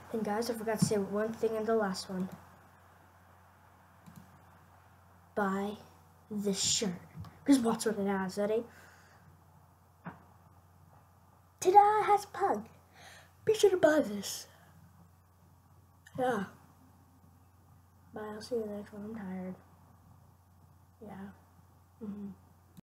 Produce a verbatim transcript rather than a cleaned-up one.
And guys, I forgot to say one thing in the last one. Buy this shirt. Because watch what it has, ready? Ta-da! It has Pug. Be sure to buy this. Yeah. Bye, I'll see you next one. I'm tired. Yeah. Mm-hmm.